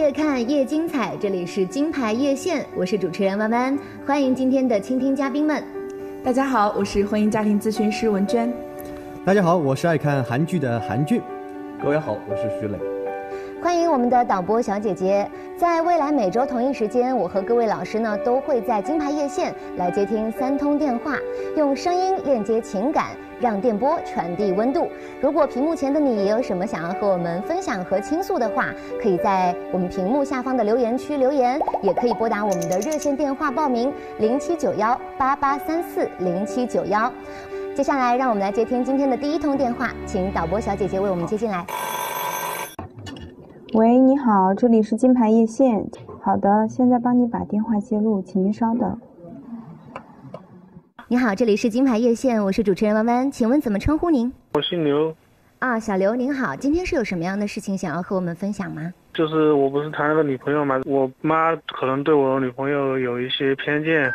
夜看夜精彩，这里是金牌夜线，我是主持人弯弯，欢迎今天的倾听嘉宾们。 大家好，我是婚姻家庭咨询师文娟。 大家好，我是爱看韩剧的韩俊。 各位好，我是徐磊。 欢迎我们的导播小姐姐。在未来每周同一时间，我和各位老师呢都会在金牌夜线来接听3通电话，用声音链接情感，让电波传递温度。如果屏幕前的你也有什么想要和我们分享和倾诉的话，可以在我们屏幕下方的留言区留言，也可以拨打我们的热线电话报名079188340791。接下来让我们来接听今天的第一通电话，请导播小姐姐为我们接进来。 喂，你好，这里是金牌夜线。好的，现在帮你把电话接入，请您稍等。 你好，这里是金牌夜线，我是主持人弯弯，请问怎么称呼您？ 我姓刘。 啊，小刘您好，今天是有什么样的事情想要和我们分享吗？ 就是我不是谈了个女朋友嘛，我妈可能对我女朋友有一些偏见。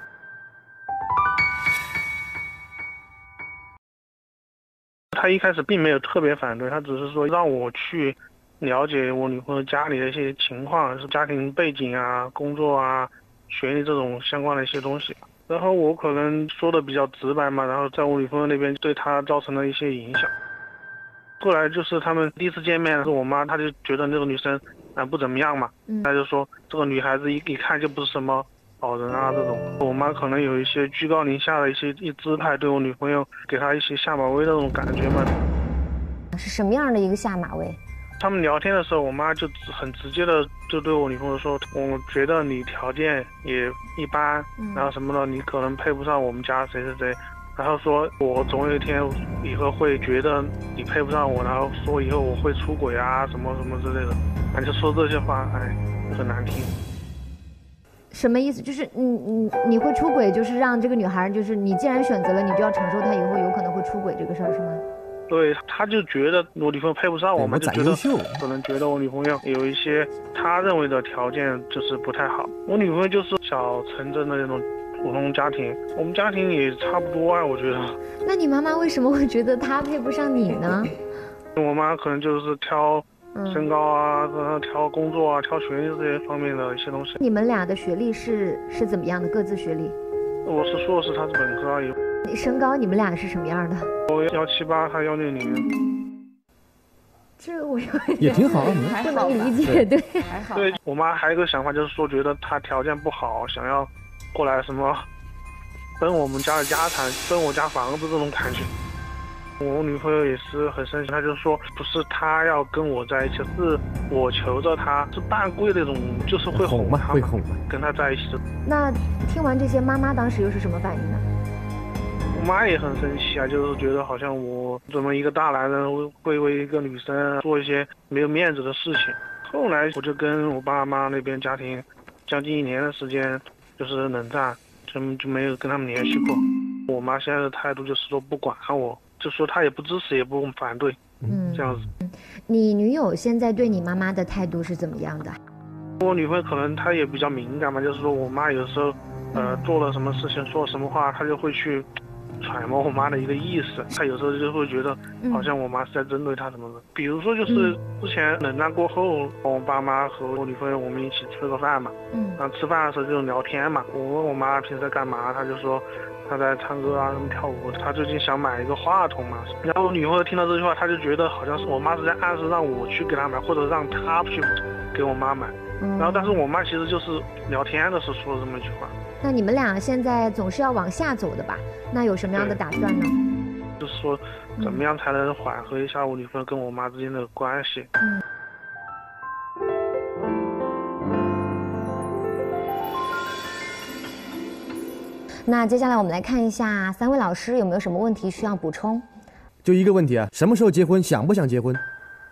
她一开始并没有特别反对，她只是说让我去了解我女朋友家里的一些情况，是家庭背景啊、工作啊、学历这种相关的一些东西。然后我可能说的比较直白嘛，然后在我女朋友那边对她造成了一些影响。后来就是他们第一次见面，是我妈她就觉得那个女生不怎么样嘛，她就说这个女孩子一看就不是什么好人啊这种。我妈可能有一些居高临下的一姿态，对我女朋友给她一些下马威的那种感觉嘛。 是什么样的一个下马威？ 他们聊天的时候，我妈就很直接的就对我女朋友说，我觉得你条件也一般，然后什么的，你可能配不上我们家谁谁谁，然后说我总有一天以后会觉得你配不上我，然后说以后我会出轨啊什么什么之类的，反正说这些话，很难听。 什么意思？就是你会出轨，就是让这个女孩，就是你既然选择了，你就要承受她以后有可能会出轨这个事儿，是吗？ 对，他就觉得我女朋友配不上我嘛，就觉得可能觉得我女朋友有一些他认为的条件就是不太好。我女朋友就是小城镇的那种普通家庭，我们家庭也差不多啊，我觉得。 那你妈妈为什么会觉得她配不上你呢？ 我妈可能就是挑身高啊，然后挑工作啊，挑学历这些方面的一些东西。 你们俩的学历是怎么样的？各自学历？ 我是硕士，他是本科而已。 你身高你们俩是什么样的？ 我178，他160。 这我也挺好， 不能理解，对， 还好。 对，我妈还有一个想法，就是说觉得他条件不好，想要过来什么分我们家的家产，分我家房子这种感觉。我女朋友也是很生气，她就说不是她要跟我在一起，是我求着她，是半跪那种，就是会哄她嘛， 会哄嘛， 跟她在一起。 那听完这些，妈妈当时又是什么反应呢？ 我妈也很生气啊，就是觉得好像我这么一个大男人会为一个女生做一些没有面子的事情。后来我就跟我爸妈那边家庭将近1年的时间就是冷战，就没有跟他们联系过。我妈现在的态度就是说不管我，就说她也不支持也不反对，这样子。 你女友现在对你妈妈的态度是怎么样的？ 我女朋友可能她也比较敏感嘛，就是说我妈有时候做了什么事情说了什么话，她就会去揣摩我妈的一个意思，她有时候就会觉得好像我妈是在针对她什么的。比如说就是之前冷战过后，我爸妈和我女朋友我们一起吃个饭嘛，然后吃饭的时候就聊天嘛，我问我妈平时在干嘛，她就说她在唱歌啊，什么跳舞，她最近想买一个话筒嘛。然后我女朋友听到这句话，她就觉得好像是我妈是在暗示让我去给她买，或者让她去给我妈买。然后但是我妈其实就是聊天的时候说了这么一句话。 那你们俩现在总是要往下走的吧？那有什么样的打算呢？ 就是说怎么样才能缓和一下我女朋友跟我妈之间的关系。 那接下来我们来看一下3位老师有没有什么问题需要补充。 就一个问题啊，什么时候结婚？想不想结婚？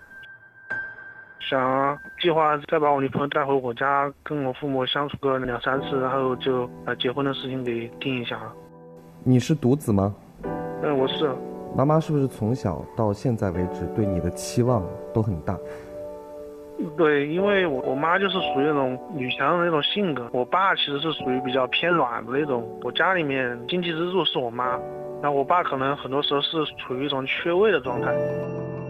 想计划再把我女朋友带回我家，跟我父母相处个2、3次，然后就把结婚的事情给定一下了。 你是独子吗？ 我是。 妈妈是不是从小到现在为止对你的期望都很大？ 对，因为我妈就是属于那种女强的那种性格，我爸其实是属于比较偏软的那种。我家里面经济支柱是我妈，然后我爸可能很多时候是处于一种缺位的状态。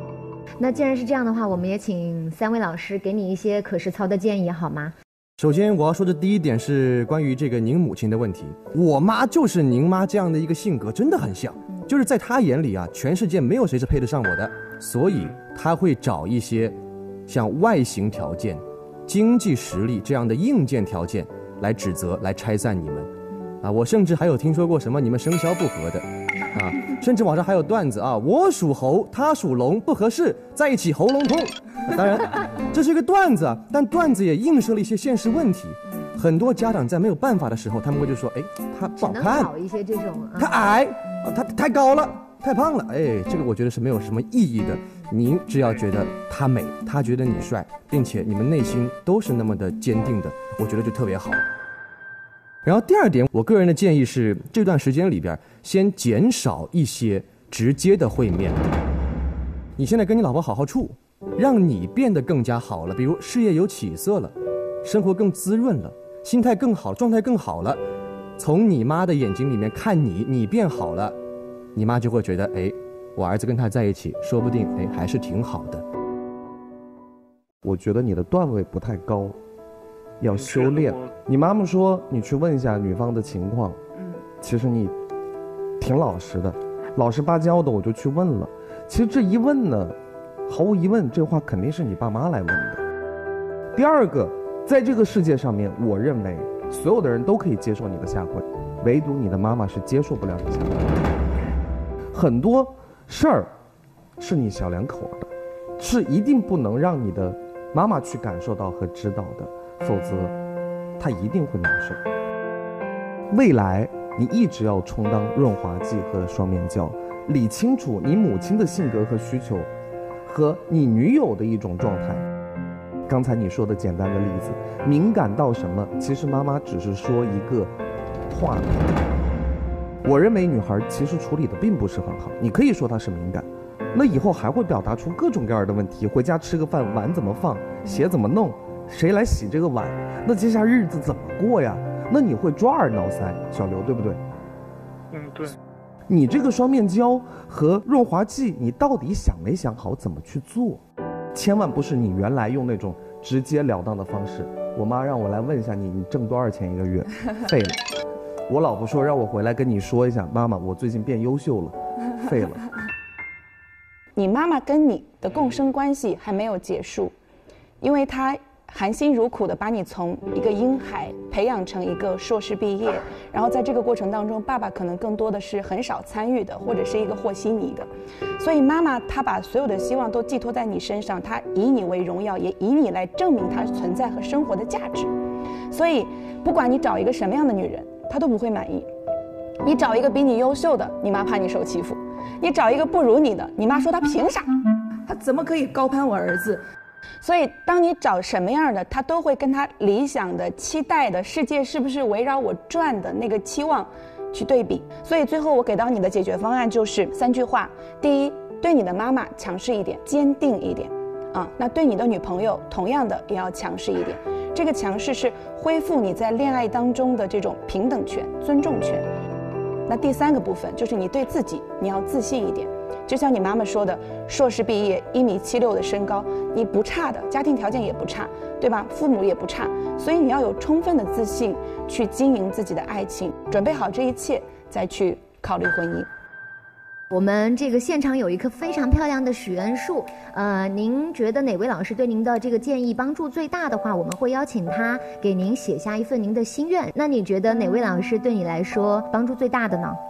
那既然是这样的话，我们也请3位老师给你一些可实操的建议好吗？ 首先我要说的第一点是关于这个您母亲的问题。我妈就是您妈这样的一个性格，真的很像，就是在她眼里啊，全世界没有谁是配得上我的，所以她会找一些像外形条件、经济实力这样的硬件条件来指责、来拆散你们。啊，我甚至还有听说过什么你们生肖不合的，啊，甚至网上还有段子啊，我属猴，他属龙，不合适，在一起喉咙痛。当然，这是一个段子啊，但段子也映射了一些现实问题。很多家长在没有办法的时候，他们会就说，哎，他不好看， 好一些这种， 他矮，他太高了，太胖了，哎，这个我觉得是没有什么意义的。您只要觉得他美，他觉得你帅，并且你们内心都是那么的坚定的，我觉得就特别好。然后第二点，我个人的建议是，这段时间里边先减少一些直接的会面。你现在跟你老婆好好处，让你变得更加好了，比如事业有起色了，生活更滋润了，心态更好，状态更好了。从你妈的眼睛里面看你，你变好了，你妈就会觉得，哎，我儿子跟他在一起，说不定哎还是挺好的。 我觉得你的段位不太高，要修炼。你妈妈说你去问一下女方的情况，其实你挺老实的，老实巴交的，我就去问了。其实这一问呢，毫无疑问，这话肯定是你爸妈来问的。第二个，在这个世界上面，我认为所有的人都可以接受你的下跪，唯独你的妈妈是接受不了你下跪。很多事儿是你小两口的，是一定不能让你的妈妈去感受到和知道的，否则她一定会难受。未来你一直要充当润滑剂和双面胶，理清楚你母亲的性格和需求和你女友的一种状态。刚才你说的简单的例子，敏感到什么，其实妈妈只是说一个话。我认为女孩其实处理的并不是很好，你可以说她是敏感，那以后还会表达出各种各样的问题，回家吃个饭碗怎么放，鞋怎么弄，谁来洗这个碗，那接下日子怎么过呀？那你会抓耳挠腮，小刘，对不对？ 对。 你这个双面胶和润滑剂，你到底想没想好怎么去做？千万不是你原来用那种直截了当的方式。我妈让我来问一下你，你挣多少钱一个月？废了。我老婆说让我回来跟你说一下，妈妈，我最近变优秀了，废了。 你妈妈跟你的共生关系还没有结束，因为她含辛茹苦的把你从一个婴孩培养成一个硕士毕业，然后在这个过程当中，爸爸可能更多的是很少参与的，或者是一个和稀泥的。所以妈妈她把所有的希望都寄托在你身上，她以你为荣耀，也以你来证明她存在和生活的价值。所以不管你找一个什么样的女人，她都不会满意。你找一个比你优秀的，你妈怕你受欺负；你找一个不如你的，你妈说她凭啥？ 她怎么可以高攀我儿子？ 所以当你找什么样的，他都会跟他理想的、期待的世界是不是围绕我转的那个期望去对比。所以最后我给到你的解决方案就是3句话：第一，对你的妈妈强势一点，坚定一点啊。那对你的女朋友同样的也要强势一点。这个强势是恢复你在恋爱当中的这种平等权、尊重权。那第3个部分就是你对自己你要自信一点。就像你妈妈说的，硕士毕业1.76米的身高，你不差的，家庭条件也不差，对吧？父母也不差，所以你要有充分的自信去经营自己的爱情，准备好这一切再去考虑婚姻。 我们这个现场有一棵非常漂亮的许愿树，您觉得哪位老师对您的这个建议帮助最大的话，我们会邀请他给您写下一份您的心愿。那你觉得哪位老师对你来说帮助最大的呢？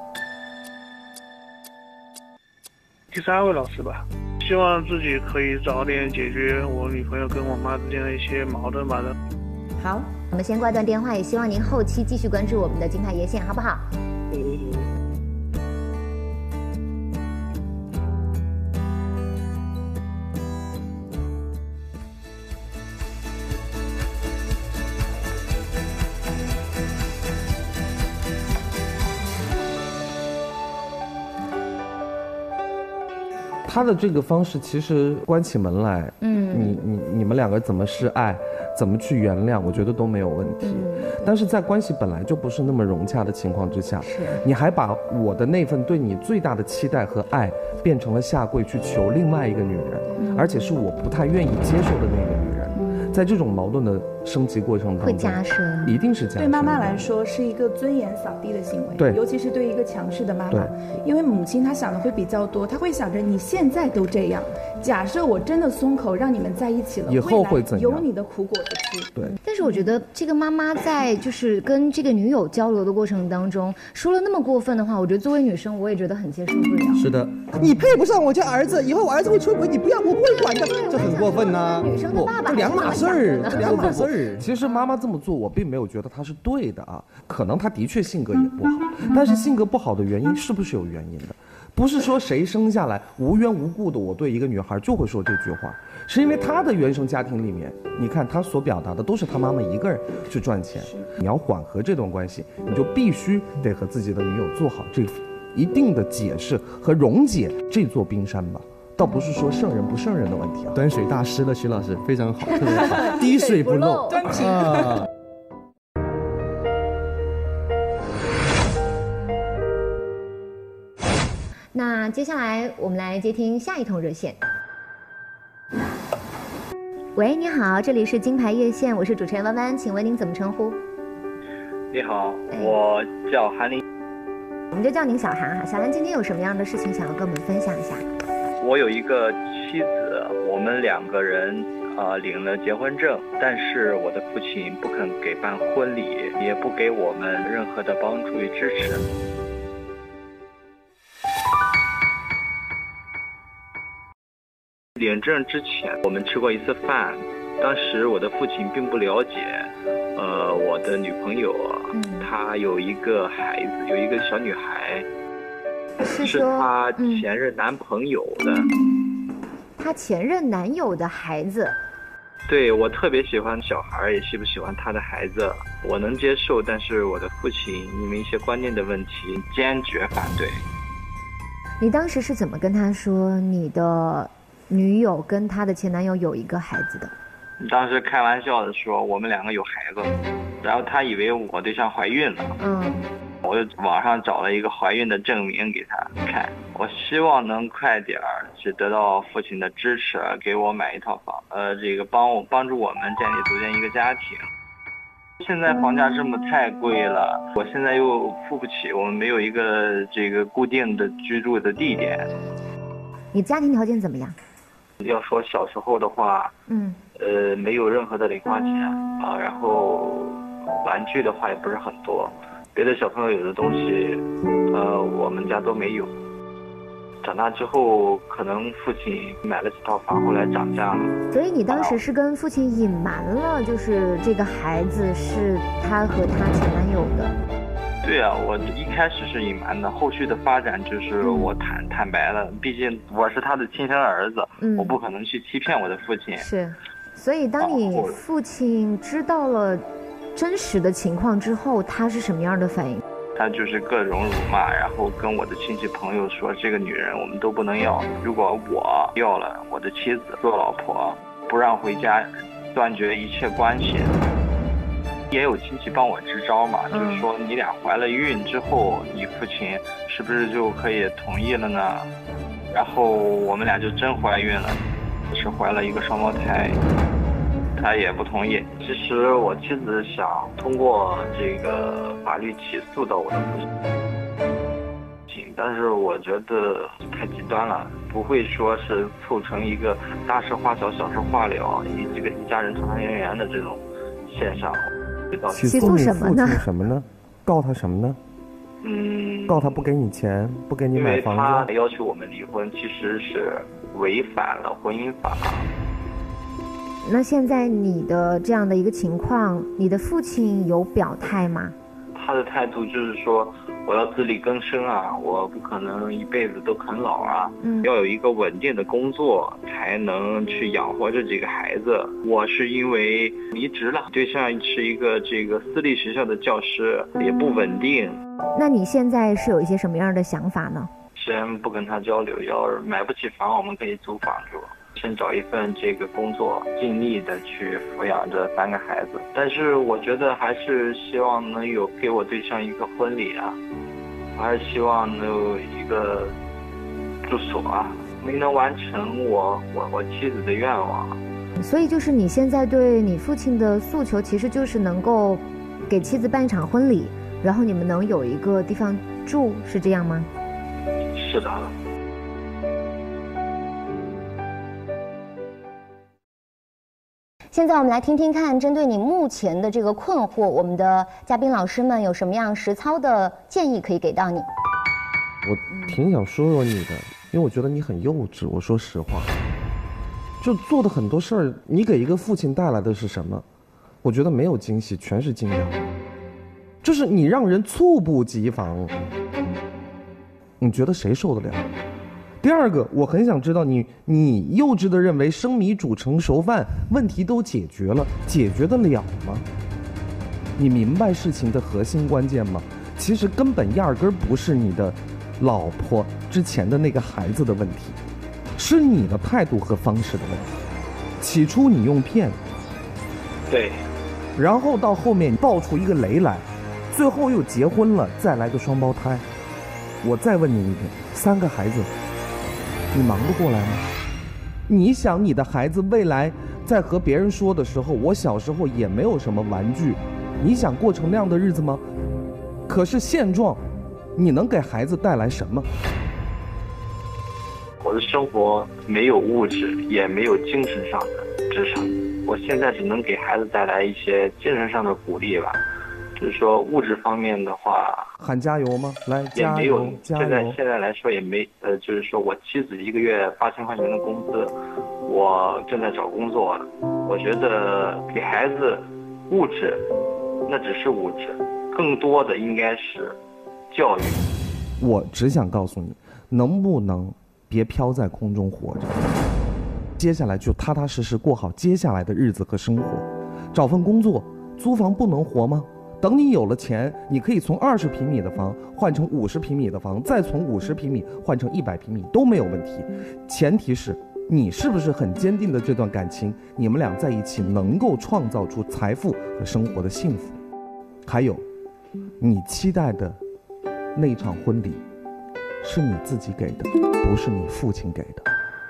第3位老师吧，希望自己可以早点解决我女朋友跟我妈之间的一些矛盾吧的。 好，我们先挂断电话，也希望您后期继续关注我们的金牌爷线，好不好？ 他的这个方式其实关起门来，你们两个怎么示爱，怎么去原谅，我觉得都没有问题。但是在关系本来就不是那么融洽的情况之下，你还把我的那份对你最大的期待和爱变成了下跪去求另外一个女人，而且是我不太愿意接受的那个女人。在这种矛盾的升级过程当中， 会加深， 一定是加深。 对妈妈来说是一个尊严扫地的行为， 对， 尤其是对一个强势的妈妈，因为母亲她想的会比较多，她会想着你现在都这样，假设我真的松口让你们在一起了， 以后会怎样？ 有你的苦果子吃。 对。 但是我觉得这个妈妈在就是跟这个女友交流的过程当中说了那么过分的话，我觉得作为女生我也觉得很接受不了。 是的，你配不上我家儿子，以后我儿子会出轨，你不要，我不会管的，这很过分呐。 女生的爸爸这两码事儿，这两码事儿。 其实妈妈这么做，我并没有觉得她是对的啊，可能她的确性格也不好，但是性格不好的原因是不是有原因的？不是说谁生下来无缘无故的我对一个女孩就会说这句话，是因为她的原生家庭里面，你看她所表达的都是她妈妈一个人去赚钱，你要缓和这段关系，你就必须得和自己的女友做好这一定的解释和溶解这座冰山吧。倒不是说圣人不圣人的问题啊。 端水大师了，徐老师非常好，特别好，滴水不漏， 专情。 那接下来我们来接听下一通热线。喂，你好，这里是金牌热线，我是主持人弯弯，请问您怎么称呼？ 你好，我叫韩林。 我们就叫您小韩哈。小韩今天有什么样的事情想要跟我们分享一下？ 我有一个妻子，我们2个人领了结婚证，但是我的父亲不肯给办婚礼，也不给我们任何的帮助与支持。领证之前我们吃过一次饭，当时我的父亲并不了解我的女朋友她有一个孩子，有一个小女孩，是她前任男朋友的。 她前任男友的孩子。 对，我特别喜欢小孩，也喜不喜欢他的孩子，我能接受，但是我的父亲因为一些观念的问题坚决反对。 你当时是怎么跟他说你的女友跟她的前男友有一个孩子的？ 当时开玩笑的说我们2个有孩子，然后他以为我对象怀孕了。我就网上找了一个怀孕的证明给他看，我希望能快点去得到父亲的支持，给我买一套房，这个帮助我们组建一个家庭。现在房价这么太贵了，我现在又付不起，我们没有一个这个固定的居住的地点。 你家庭条件怎么样？ 要说小时候的话，没有任何的零花钱啊，然后玩具的话也不是很多，别的小朋友有的东西，我们家都没有。长大之后，可能父亲买了几套房，后来涨价了。 所以你当时是跟父亲隐瞒了，就是这个孩子是他和他前男友的。 对啊，我一开始是隐瞒的，后续的发展就是我坦白了，毕竟我是他的亲生儿子，我不可能去欺骗我的父亲。 是，所以当你父亲知道了真实的情况之后，他是什么样的反应？ 他就是各种辱骂，然后跟我的亲戚朋友说这个女人我们都不能要，如果我要了我的妻子做老婆，不让回家，断绝一切关系。也有亲戚帮我支招嘛，就是说你俩怀了孕之后，你父亲是不是就可以同意了呢？然后我们俩就真怀孕了，是怀了一个双胞胎，他也不同意。其实我妻子想通过这个法律起诉到我的父亲，但是我觉得太极端了，不会说是凑成一个大事化小，小事化了，这个一家人团团圆圆的这种现象。 起诉什么呢？什么呢？告他什么呢？告他不给你钱，不给你买房子。 因为他要求我们离婚，其实是违反了婚姻法。 那现在你的这样的一个情况，你的父亲有表态吗？ 他的态度就是说，我要自力更生啊，我不可能一辈子都啃老啊，要有一个稳定的工作才能去养活着这个孩子。我是因为离职了，对象是一个这个私立学校的教师，也不稳定。 那你现在是有一些什么样的想法呢？ 先不跟他交流，要是买不起房，我们可以租房住。先找一份这个工作，尽力的去抚养这3个孩子。但是我觉得还是希望能有给我对象一个婚礼啊，我还是希望能有一个住所啊，没能完成我妻子的愿望。 所以就是你现在对你父亲的诉求，其实就是能够给妻子办一场婚礼，然后你们能有一个地方住，是这样吗？ 是的。 现在我们来听听看，针对你目前的这个困惑，我们的嘉宾老师们有什么样实操的建议可以给到你？ 我挺想说说你的，因为我觉得你很幼稚。我说实话，就做的很多事儿，你给一个父亲带来的是什么？我觉得没有惊喜，全是惊讶。就是你让人猝不及防，你觉得谁受得了？第二个，我很想知道你幼稚的认为生米煮成熟饭，问题都解决了，解决得了吗？你明白事情的核心关键吗？其实根本压根儿不是你的老婆之前的那个孩子的问题，是你的态度和方式的问题。起初你用骗， 对， 然后到后面爆出一个雷来，最后又结婚了，再来个双胞胎。我再问你一遍，3个孩子你忙得过来吗？你想你的孩子未来在和别人说的时候，我小时候也没有什么玩具，你想过成那样的日子吗？可是现状，你能给孩子带来什么？ 我的生活没有物质，也没有精神上的支撑，我现在只能给孩子带来一些精神上的鼓励吧。就是说物质方面的话， 喊加油吗？来， 也没有， 加油！ 现在来说也没，就是说我妻子1个月8000块钱的工资，我正在找工作。我觉得给孩子物质，那只是物质，更多的应该是教育。 我只想告诉你，能不能别飘在空中活着？接下来就踏踏实实过好接下来的日子和生活，找份工作，租房不能活吗？等你有了钱，你可以从20平米的房换成50平米的房，再从50平米换成100平米都没有问题。前提是你是不是很坚定的这段感情，你们俩在一起能够创造出财富和生活的幸福。还有，你期待的那场婚礼是你自己给的，不是你父亲给的。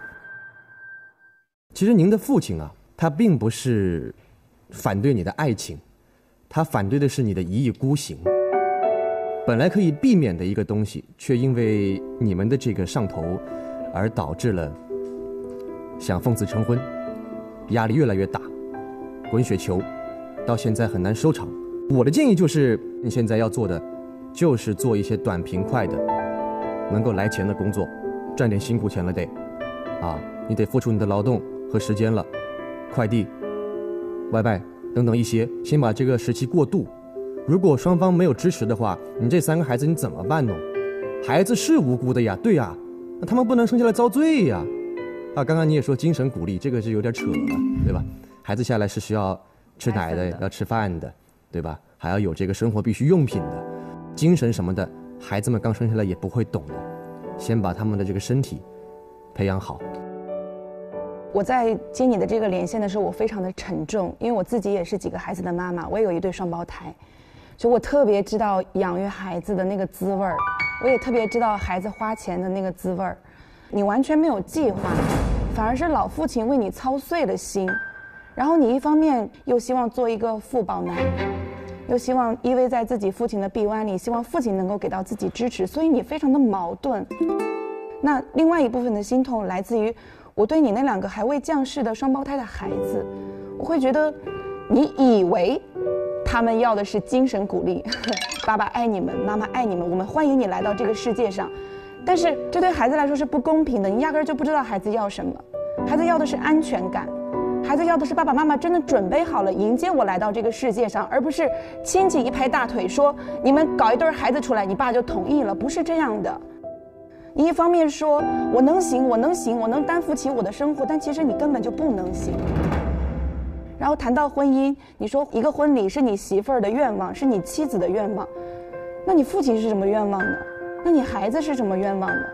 其实您的父亲啊，他并不是反对你的爱情，他反对的是你的一意孤行。本来可以避免的一个东西，却因为你们的这个上头，而导致了想奉子成婚，压力越来越大，滚雪球，到现在很难收场。我的建议就是，你现在要做的，就是做一些短平快的，能够来钱的工作，赚点辛苦钱了得，你得付出你的劳动和时间了，快递、外卖等等一些，先把这个时期过渡。如果双方没有支持的话，你这3个孩子你怎么办呢？孩子是无辜的呀，对呀，那他们不能生下来遭罪呀。刚刚你也说精神鼓励，这个是有点扯了，对吧？孩子下来是需要吃奶的，要吃饭的，对吧？还要有这个生活必需用品的，精神什么的，孩子们刚生下来也不会懂的，先把他们的这个身体培养好。 我在接你的这个连线的时候，我非常的沉重，因为我自己也是几个孩子的妈妈，我也有一对双胞胎，所以我特别知道养育孩子的那个滋味儿，我也特别知道孩子花钱的那个滋味儿。你完全没有计划，反而是老父亲为你操碎了心，然后你一方面又希望做一个富宝男，又希望依偎在自己父亲的臂弯里，希望父亲能够给到自己支持，所以你非常的矛盾。那另外一部分的心痛来自于我对你那2个还未降世的双胞胎的孩子，我会觉得你以为他们要的是精神鼓励，爸爸爱你们，妈妈爱你们，我们欢迎你来到这个世界上。但是这对孩子来说是不公平的，你压根儿就不知道孩子要什么。孩子要的是安全感，孩子要的是爸爸妈妈真的准备好了迎接我来到这个世界上，而不是亲戚一拍大腿说你们搞一对孩子出来，你爸就同意了，不是这样的。你一方面说我能行，我能行，我能担负起我的生活，但其实你根本就不能行。然后谈到婚姻，你说一个婚礼是你媳妇儿的愿望，是你妻子的愿望，那你父亲是什么愿望呢？那你孩子是什么愿望呢？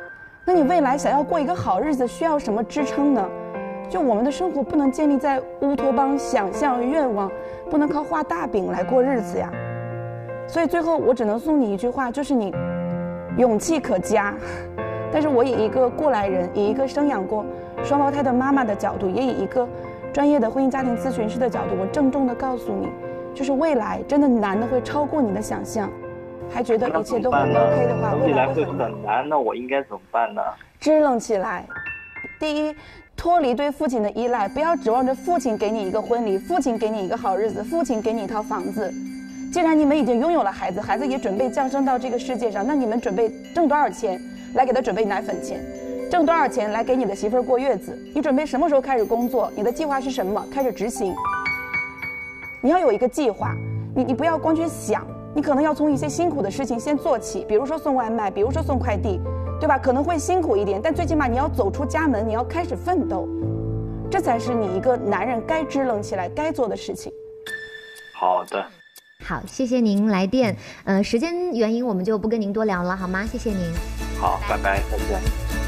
那你未来想要过一个好日子，需要什么支撑呢？就我们的生活不能建立在乌托邦、想象、愿望，不能靠画大饼来过日子呀。所以最后我只能送你一句话，就是你勇气可嘉。但是我以一个过来人，以一个生养过双胞胎的妈妈的角度，也以一个专业的婚姻家庭咨询师的角度，我郑重地告诉你，就是未来真的难的会超过你的想象。还觉得一切都很 OK 的话， 未来会很难，那我应该怎么办呢？ 支棱起来。第一，脱离对父亲的依赖，不要指望着父亲给你一个婚礼，父亲给你一个好日子，父亲给你一套房子。既然你们已经拥有了孩子，孩子也准备降生到这个世界上，那你们准备挣多少钱来给他准备奶粉钱，挣多少钱来给你的媳妇儿过月子？你准备什么时候开始工作？你的计划是什么？开始执行。你要有一个计划，你不要光去想。你可能要从一些辛苦的事情先做起，比如说送外卖，比如说送快递，对吧？可能会辛苦一点，但最起码你要走出家门，你要开始奋斗，这才是你一个男人该支棱起来该做的事情。 好的， 好，谢谢您来电。时间原因我们就不跟您多聊了，好吗？谢谢您。 好，拜拜，再见。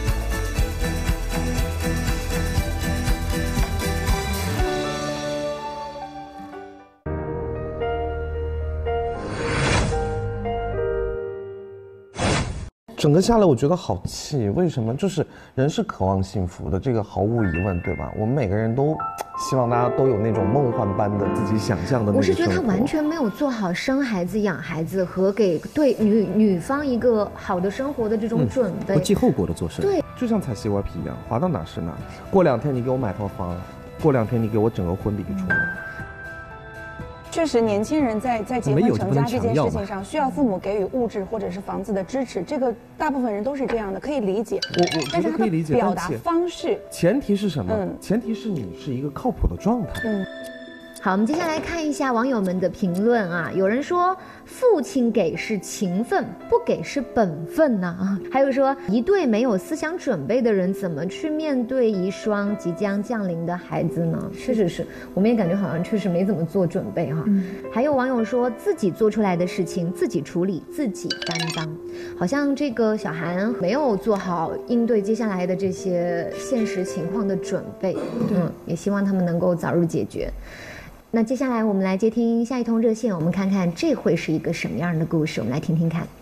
整个下来我觉得好气，为什么？就是人是渴望幸福的，这个毫无疑问，对吧？我们每个人都希望大家都有那种梦幻般的自己想象的那个生活。 我是觉得他完全没有做好生孩子、养孩子和给对女方一个好的生活的这种准备， 不计后果的做事。 对， 就像踩西瓜皮一样，滑到哪是哪。过2天你给我买套房，过2天你给我整个婚礼出来。 确实，年轻人在结婚成家这件事情上，需要父母给予物质或者是房子的支持，这个大部分人都是这样的，可以理解。 我觉得可以理解， 表达方式， 前提是什么？前提是你是一个靠谱的状态。 好，我们接下来看一下网友们的评论啊。有人说父亲给是情分，不给是本分呐。还有说一对没有思想准备的人怎么去面对一双即将降临的孩子呢？是，我们也感觉好像确实没怎么做准备哈。还有网友说自己做出来的事情自己处理，自己担当，好像这个小韩没有做好应对接下来的这些现实情况的准备。也希望他们能够早日解决。那接下来我们来接听下一通热线，我们看看这会是一个什么样的故事，我们来听听看。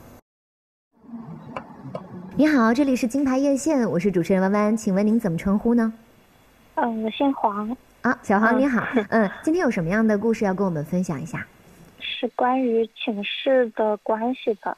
你好，这里是金牌热线，我是主持人弯弯，请问您怎么称呼呢？ 我姓黄。 啊，小黄你好。今天有什么样的故事要跟我们分享一下？ 是关于寝室的关系的。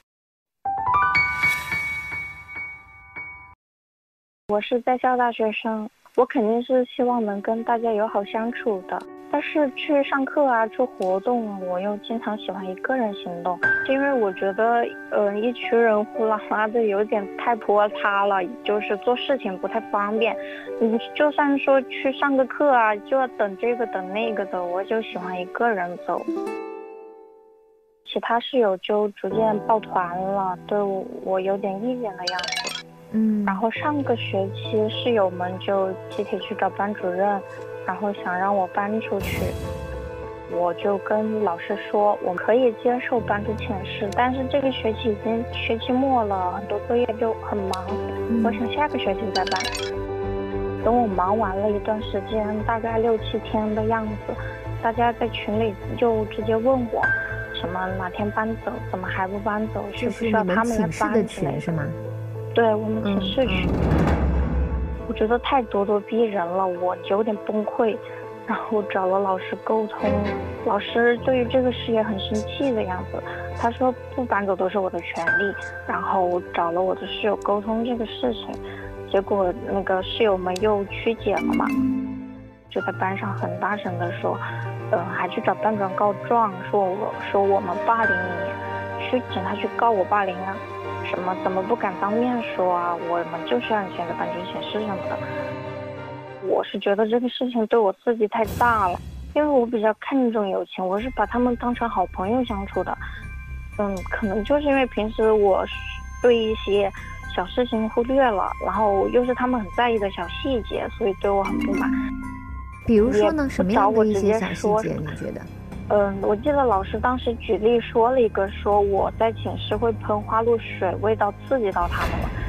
我是在校大学生，我肯定是希望能跟大家友好相处的，但是去上课啊，去活动，我又经常喜欢一个人行动，因为我觉得，一群人呼啦啦的有点太拖沓了，就是做事情不太方便。就算说去上个课啊，就要等这个等那个的，我就喜欢一个人走。其他室友就逐渐抱团了，对我有点意见的样子。然后上个学期室友们就集体去找班主任，然后想让我搬出去。我就跟老师说我可以接受搬出寝室，但是这个学期已经学期末了，很多作业就很忙，我想下个学期再搬。等我忙完了一段时间，大概6、7天的样子，大家在群里就直接问我什么哪天搬走，怎么还不寝走，需不需要他们来搬之类的。 是吗？ 对，我们寝室群。我觉得太咄咄逼人了，我有点崩溃，然后找了老师沟通，老师对于这个事也很生气的样子，他说不搬走都是我的权利，然后找了我的室友沟通这个事情，结果那个室友们又曲解了嘛，就在班上很大声的说，还去找班长告状，说我们霸凌你，去警察局告我霸凌啊。什么怎么不敢当面说啊？我们就是让你现在搬出寝室什么的。我是觉得这个事情对我刺激太大了，因为我比较看重友情，我是把他们当成好朋友相处的。可能就是因为平时我对一些小事情忽略了，然后又是他们很在意的小细节，所以对我很不满。 比如说呢，什么样的一些小细节你觉得？ 我记得老师当时举例说了一个，说我在寝室会喷花露水，味道刺激到他们了。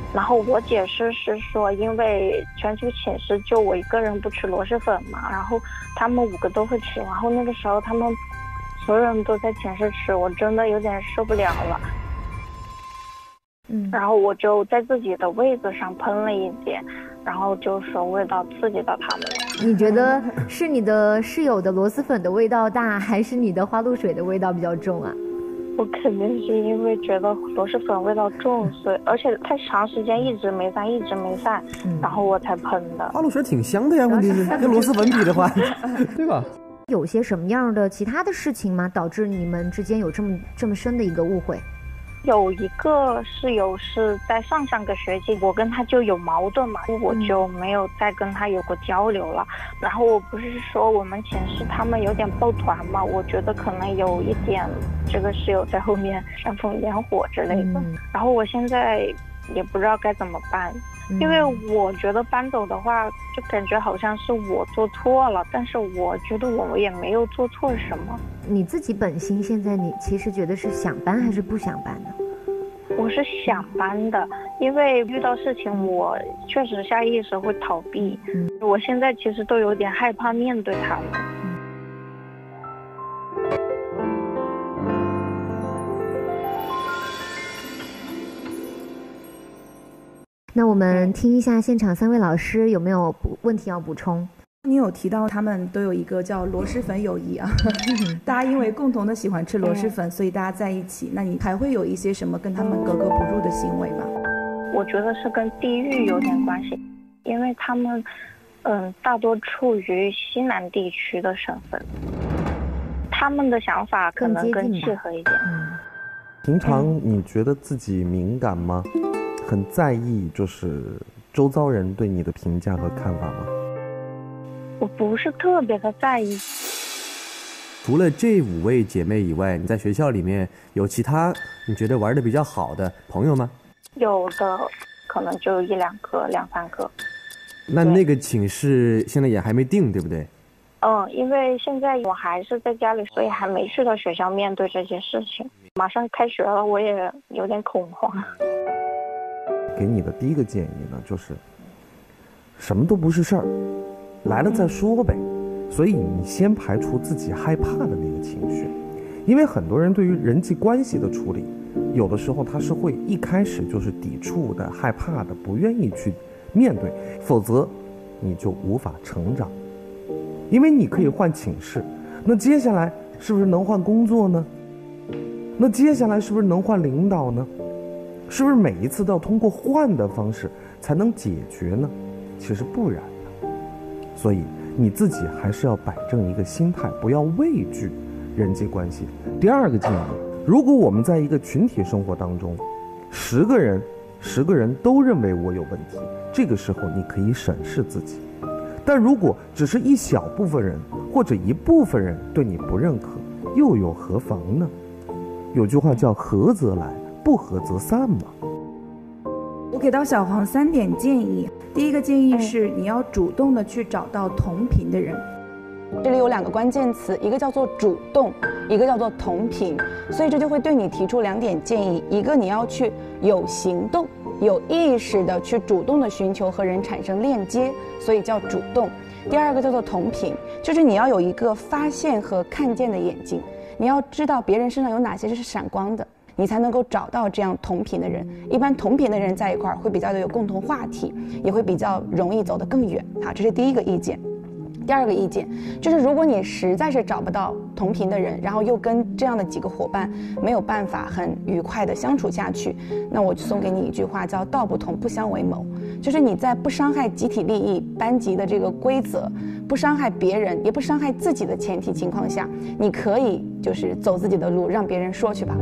然后我解释是说，因为全球寝室就我一个人不吃螺蛳粉嘛，然后他们5个都会吃，然后那个时候他们所有人都在寝室吃，我真的有点受不了了。然后我就在自己的位子上喷了一点，然后就说味道刺激到他们了。 你觉得是你的室友的螺蛳粉的味道大，还是你的花露水的味道比较重啊？ 我肯定是因为觉得螺蛳粉味道重，所以而且太长时间一直没散，然后我才喷的。 花露水挺香的呀，问题是跟螺蛳粉比的话，对吧？ 有些什么样的其他的事情吗？导致你们之间有这么深的一个误会？ 有一个室友是在上个学期，我跟他就有矛盾嘛，我就没有再跟他有过交流了。然后我不是说我们寝室他们有点抱团嘛，我觉得可能有一点这个室友在后面煽风点火之类的。然后我现在也不知道该怎么办，因为我觉得搬走的话就感觉好像是我做错了，但是我觉得我也没有做错什么。 你自己本心现在你其实觉得是想搬还是不想搬呢？ 我是想搬的，因为遇到事情我确实下意识会逃避。我现在其实都有点害怕面对他们。 那我们听一下现场3位老师有没有问题要补充？ 你有提到他们都有一个叫螺蛳粉友谊啊，大家因为共同的喜欢吃螺蛳粉，所以大家在一起。那你还会有一些什么跟他们格格不入的行为吗？ 我觉得是跟地域有点关系，因为他们大多处于西南地区的省份，他们的想法可能更契合一点。 平常你觉得自己敏感吗？很在意就是周遭人对你的评价和看法吗？ 我不是特别的在意。 除了这5位姐妹以外，你在学校里面有其他你觉得玩的比较好的朋友吗？ 有的，可能就1-2个、2-3个。 那个寝室现在也还没定，对不对？ 因为现在我还是在家里，所以还没去到学校面对这些事情。马上开学了，我也有点恐慌。 给你的第一个建议呢，就是什么都不是事儿，来了再说呗。所以你先排除自己害怕的那个情绪，因为很多人对于人际关系的处理，有的时候他是会一开始就是抵触的、害怕的，不愿意去面对，否则你就无法成长。因为你可以换寝室，那接下来是不是能换工作呢？那接下来是不是能换领导呢？是不是每一次都要通过换的方式才能解决呢？其实不然的。所以你自己还是要摆正一个心态，不要畏惧人际关系。第二个建议，如果我们在一个群体生活当中，10个人都认为我有问题，这个时候你可以审视自己。但如果只是一小部分人或者一部分人对你不认可，又有何妨呢？有句话叫合则来，不合则散嘛。 我给到小黄3点建议。第一个建议是你要主动的去找到同频的人。 这里有2个关键词，一个叫做主动，一个叫做同频，所以这就会对你提出2点建议。一个你要去有行动、有意识的去主动的寻求和人产生链接，所以叫主动。第二个叫做同频，就是你要有一个发现和看见的眼睛，你要知道别人身上有哪些是闪光的，你才能够找到这样同频的人。一般同频的人在一块儿会比较的有共同话题，也会比较容易走得更远。好，这是第一个意见。第二个意见就是，如果你实在是找不到同频的人，然后又跟这样的几个伙伴没有办法很愉快的相处下去，那我就送给你一句话，叫道不同不相为谋。就是你在不伤害集体利益、班级的这个规则，不伤害别人也不伤害自己的前提情况下，你可以就是走自己的路，让别人说去吧。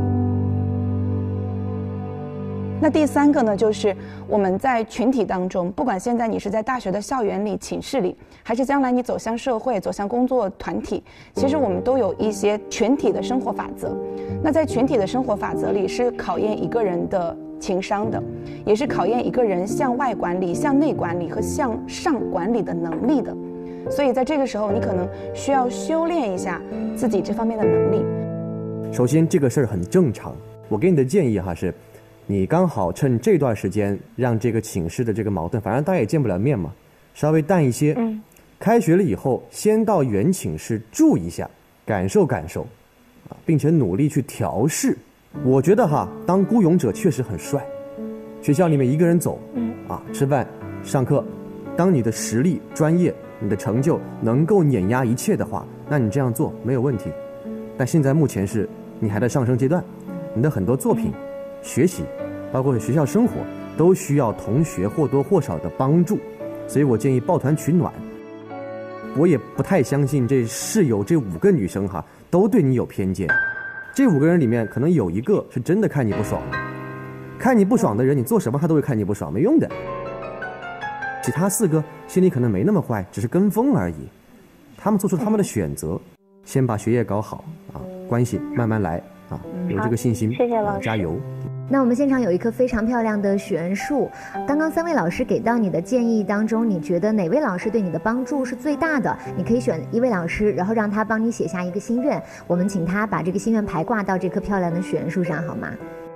那第3个呢，就是我们在群体当中，不管现在你是在大学的校园里、寝室里，还是将来你走向社会、走向工作团体，其实我们都有一些群体的生活法则。那在群体的生活法则里，是考验一个人的情商的，也是考验一个人向外管理、向内管理和向上管理的能力的。所以在这个时候，你可能需要修炼一下自己这方面的能力。 首先，这个事儿很正常。我给你的建议是， 你刚好趁这段时间让这个寝室的这个矛盾，反正大家也见不了面嘛，稍微淡一些。开学了以后，先到原寝室住一下，感受感受，并且努力去调试。我觉得哈，当孤勇者确实很帅。学校里面一个人走，吃饭、上课，当你的实力、专业、你的成就能够碾压一切的话，那你这样做没有问题。但现在目前是你还在上升阶段，你的很多作品、学习，包括学校生活，都需要同学或多或少的帮助，所以我建议抱团取暖。我也不太相信这室友这5个女生哈都对你有偏见，这5个人里面可能有1个是真的看你不爽的，看你不爽的人，你做什么他都会看你不爽，没用的。其他4个心里可能没那么坏，只是跟风而已。他们做出他们的选择，先把学业搞好关系慢慢来有这个信心。 谢谢老师， 加油。 那我们现场有一棵非常漂亮的许愿树，刚刚3位老师给到你的建议当中，你觉得哪位老师对你的帮助是最大的？你可以选1位老师，然后让他帮你写下一个心愿，我们请他把这个心愿牌挂到这棵漂亮的许愿树上，好吗？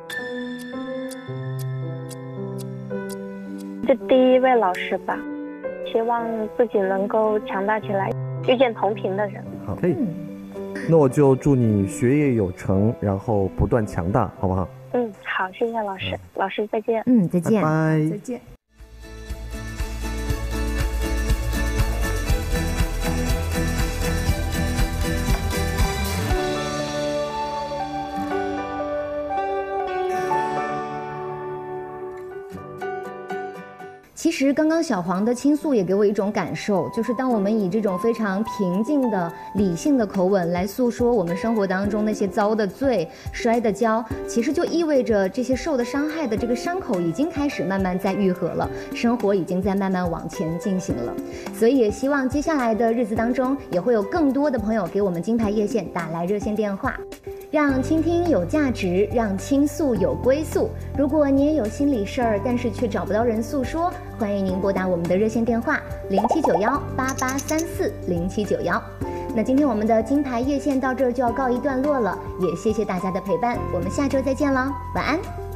这第1位老师吧，希望自己能够强大起来，遇见同频的人。 好，可以。那我就祝你学业有成，然后不断强大，好不好？ 好，谢谢老师。老师再见。 再见。 拜拜。 再见。 其实刚刚小黄的倾诉也给我一种感受，就是当我们以这种非常平静的理性的口吻来诉说我们生活当中那些遭的罪、摔的跤，其实就意味着这些受的伤害的这个伤口已经开始慢慢在愈合了，生活已经在慢慢往前进行了。所以也希望接下来的日子当中，也会有更多的朋友给我们金牌夜线打来热线电话，让倾听有价值，让倾诉有归宿。如果你也有心里事儿，但是却找不到人诉说，欢迎您拨打我们的热线电话079188340791。那今天我们的金牌夜线到这儿就要告一段落了，也谢谢大家的陪伴，我们下周再见了，晚安。